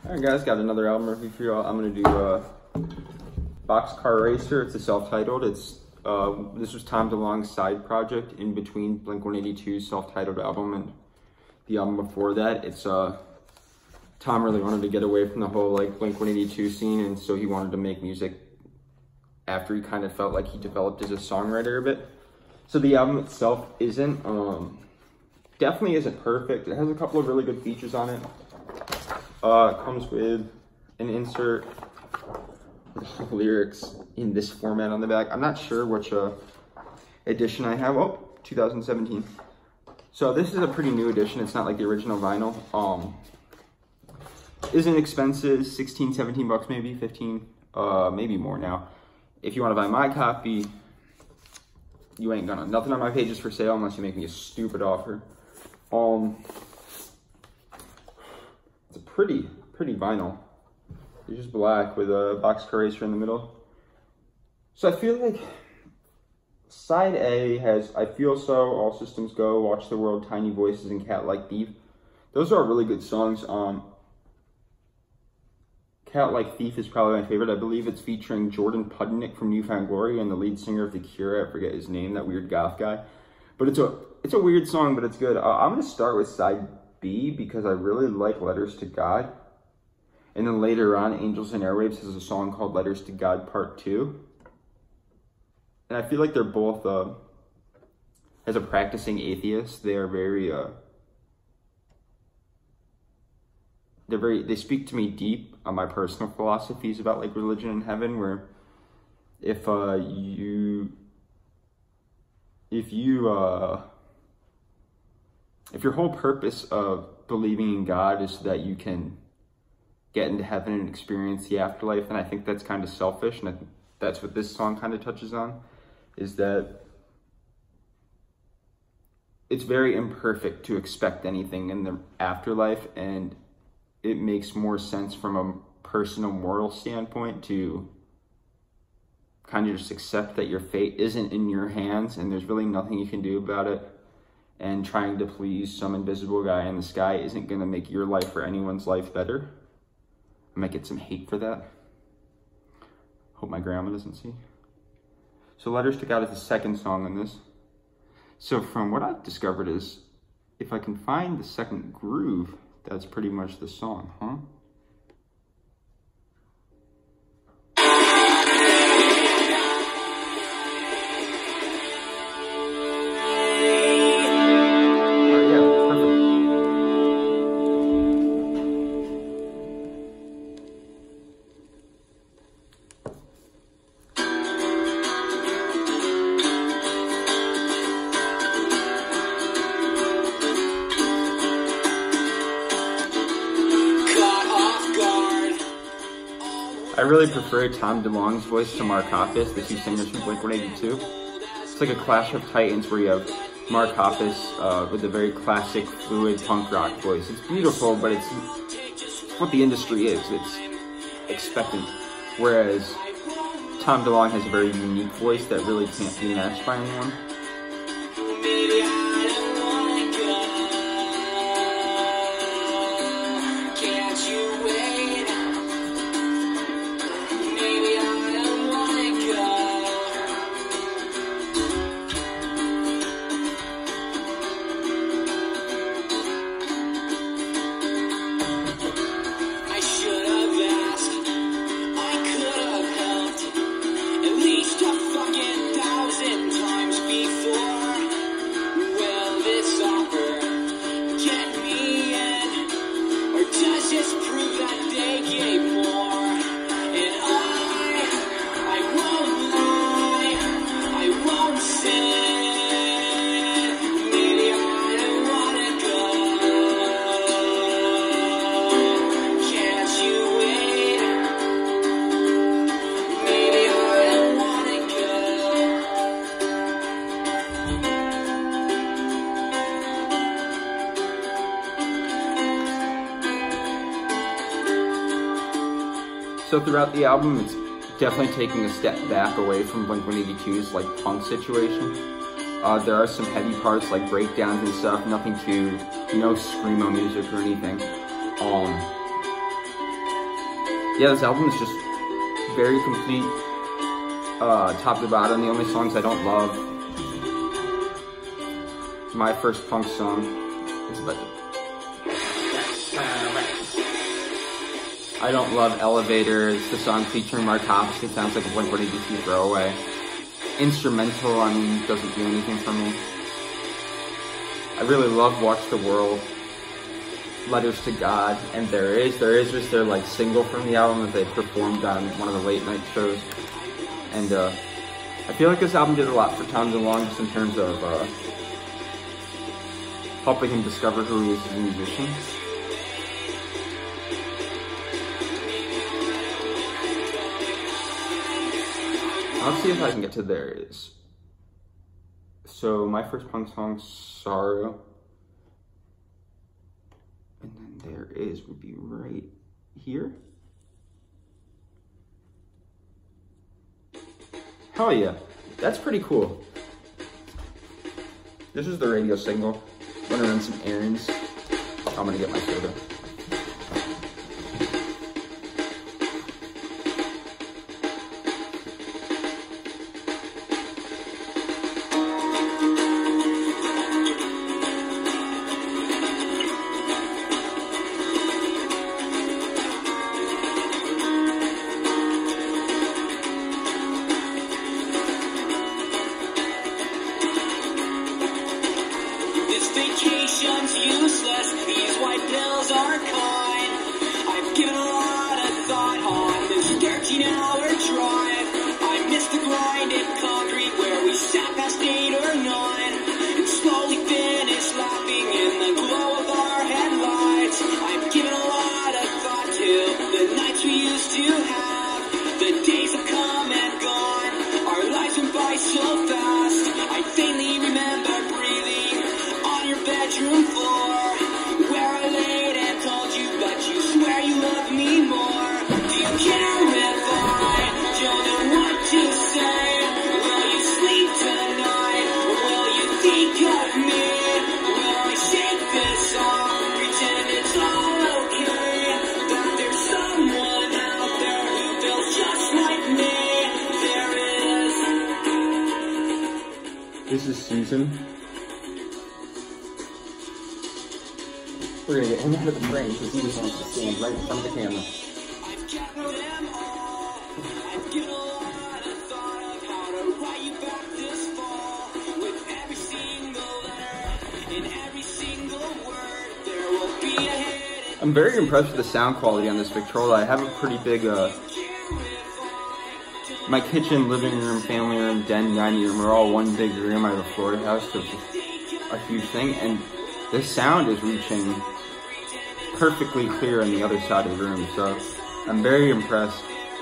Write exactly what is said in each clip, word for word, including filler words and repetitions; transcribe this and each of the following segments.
Alright guys, got another album review for you. I'm gonna do uh, Boxcar Racer. It's a self-titled. It's uh, this was Tom DeLonge's side project in between Blink one eighty-two's self-titled album and the album before that. It's uh, Tom really wanted to get away from the whole like Blink one eighty-two scene, and so he wanted to make music after he kind of felt like he developed as a songwriter a bit. So the album itself isn't um, definitely isn't perfect. It has a couple of really good features on it. Uh, it comes with an insert with lyrics in this format on the back. I'm not sure which uh, edition I have. Oh, two thousand seventeen. So this is a pretty new edition. It's not like the original vinyl. Um, isn't expensive, sixteen, seventeen bucks maybe, fifteen, uh, maybe more now. If you want to buy my copy, you ain't gonna. Nothing on my page is for sale unless you make me a stupid offer. Um, it's a pretty, pretty vinyl. It's just black with a Boxcar Racer in the middle. So I feel like side A has I Feel So, All Systems Go, Watch the World, Tiny Voices, and Cat Like Thief. Those are really good songs. Um, Cat Like Thief is probably my favorite. I believe it's featuring Jordan Pudnick from New Found Glory and the lead singer of The Cure. I forget his name, that weird goth guy. But it's a it's a weird song, but it's good. Uh, I'm gonna start with side B because I really like Letters to God. And then later on, Angels and Airwaves has a song called Letters to God Part two. And I feel like they're both, uh, as a practicing atheist, they are very, uh, they're very, they speak to me deep on my personal philosophies about like religion and heaven, where if uh, you, if you, uh, if your whole purpose of believing in God is so that you can get into heaven and experience the afterlife, and I think that's kind of selfish, and I think that's what this song kind of touches on, is that it's very imperfect to expect anything in the afterlife, and it makes more sense from a personal moral standpoint to kind of just accept that your fate isn't in your hands and there's really nothing you can do about it, and trying to please some invisible guy in the sky isn't going to make your life or anyone's life better. I might get some hate for that. Hope my grandma doesn't see. So Letters to God is the second song on this. So from what I've discovered is, if I can find the second groove, that's pretty much the song, huh? I really prefer Tom DeLonge's voice to Mark Hoppus, the two singers from Blink one eighty-two. It's like a clash of titans where you have Mark Hoppus uh, with a very classic, fluid punk rock voice. It's beautiful, but it's what the industry is. It's expectant. Whereas Tom DeLonge has a very unique voice that really can't be matched by anyone. So throughout the album, it's definitely taking a step back away from Blink one eighty-two's like punk situation. Uh, there are some heavy parts like breakdowns and stuff, nothing too, no screamo music or anything. Um, yeah, this album is just very complete, uh, top to bottom. The only songs I don't love, My First Punk Song. It's like, I don't love Elevator. It's the song featuring Mark Hoppus. It sounds like a Blink one eighty-two throwaway. Instrumental, I mean, doesn't do anything for me. I really love Watch the World, Letters to God, and There Is. There Is was their like single from the album that they performed on one of the late night shows. And uh, I feel like this album did a lot for Tom DeLonge just in terms of uh, helping him discover who he is as a musician. Let's see if I can get to There Is. So, My First Punk Song, Sorrow. And then There Is would be right here. Hell yeah, that's pretty cool. This is the radio single. I'm gonna run some errands. I'm gonna get my soda. Vacation's useless, these white pills are kind. I've given a lot of thought on this thirteen hour drive. I miss the grinded concrete where we sat past eight or nine and slowly finished laughing in the glow of our headlights. I've given a lot of thought to the nights we used to have. The days have come and gone, our lives went by so fast. I faintly remember breathing your bedroom floor, where I laid and told you, but you swear you love me more. Do you care if I don't know what to say? Will you sleep tonight? Will you think of me? Will I shake this off, pretend it's all okay? That there's someone out there who feels just like me. There is. This is Susan. We're gonna get him out of the frame because he just wants to stand right in front of the camera. I've kept them all. I've given a lot of thought of how to write you back this fall. With every single letter, in every single word, there will be a hidden. I'm very impressed with the sound quality on this Victrola. I have a pretty big, uh, my kitchen, living room, family room, den, dining room are all one big room. I have a Florida house, so it's just a huge thing, and the sound is reaching perfectly clear on the other side of the room, so I'm very impressed.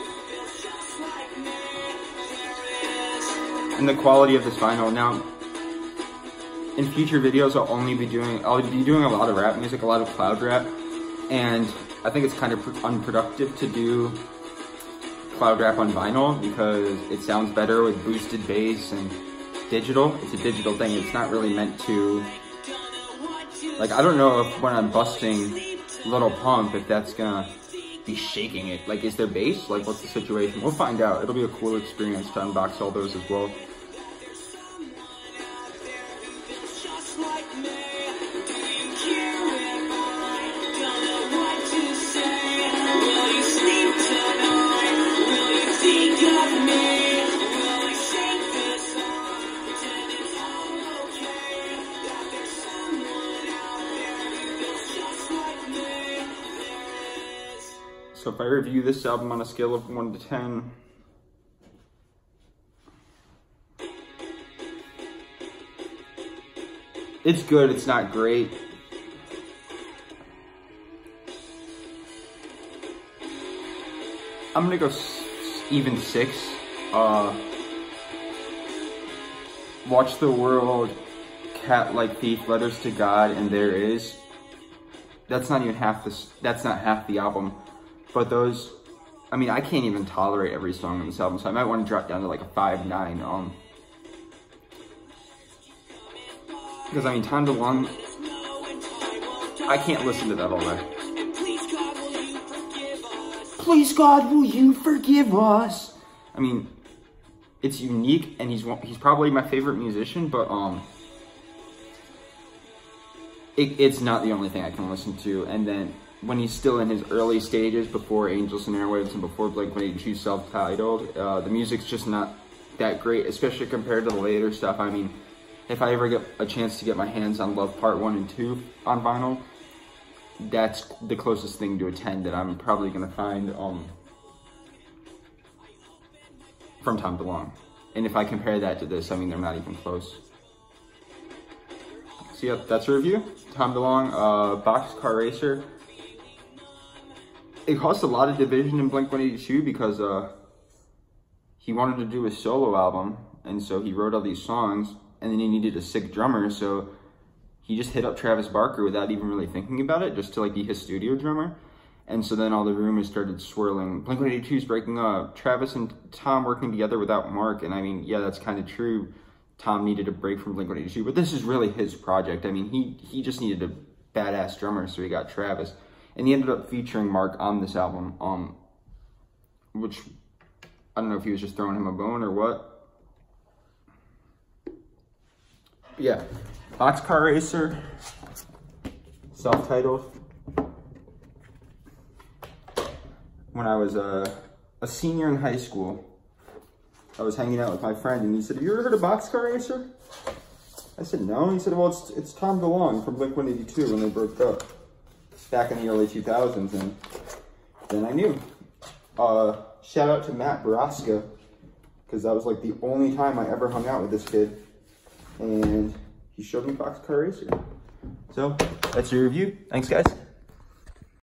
And the quality of this vinyl. Now, in future videos, I'll only be doing, I'll be doing a lot of rap music, a lot of cloud rap, and I think it's kind of unproductive to do cloud rap on vinyl because it sounds better with boosted bass and digital. It's a digital thing. It's not really meant to, like, I don't know if when I'm busting Little Pump, if that's gonna be shaking it. Like, is there bass? Like, what's the situation? We'll find out. It'll be a cool experience to unbox all those as well. So if I review this album on a scale of one to ten, it's good, it's not great. I'm gonna go even six. Uh, Watch the World, Cat Like Thief, Letters to God, and There Is. That's not even half this. That's not half the album. But those, I mean, I can't even tolerate every song on this album, so I might want to drop down to like a five nine. Um, because I mean, Tom DeLonge, I can't listen to that all day. please God, will you forgive us? I mean, it's unique, and he's he's probably my favorite musician, but um, it, it's not the only thing I can listen to. And then when he's still in his early stages, before Angels and Airwaves and before Blink one eighty-two self-titled, uh, the music's just not that great, especially compared to the later stuff. I mean, if I ever get a chance to get my hands on Love Part one and two on vinyl, that's the closest thing to a ten that I'm probably going to find um, from Tom DeLonge. And if I compare that to this, I mean, they're not even close. So yep, that's a review. Tom DeLonge, uh, Boxcar Racer. It caused a lot of division in Blink one eighty-two because uh, he wanted to do a solo album, and so he wrote all these songs, and then he needed a sick drummer, so he just hit up Travis Barker without even really thinking about it, just to like be his studio drummer. And so then all the rumors started swirling. Blink one eighty-two is breaking up. Travis and Tom working together without Mark. And I mean, yeah, that's kind of true. Tom needed a break from Blink one eighty-two, but this is really his project. I mean, he, he just needed a badass drummer, so he got Travis. And he ended up featuring Mark on this album, um, which, I don't know if he was just throwing him a bone or what. But yeah, Boxcar Racer, self-titled. When I was a, a senior in high school, I was hanging out with my friend, and he said, "Have you ever heard of Boxcar Racer?" I said, "No." He said, "Well, it's, it's Tom DeLonge from Blink one eighty-two when they broke up back in the early two thousands, and then I knew. Uh, shout out to Matt Baraska, because that was like the only time I ever hung out with this kid, and he showed me Boxcar Racer. So, that's your review. Thanks, guys.